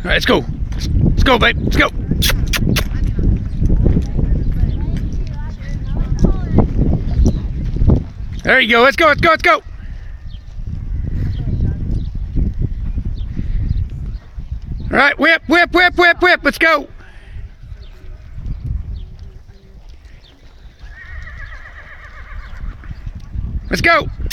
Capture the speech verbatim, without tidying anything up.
All right, let's go. Let's go, babe. Let's go. There you go. Let's go. Let's go. Let's go. All right, whip, whip, whip, whip, whip. Let's go. Let's go.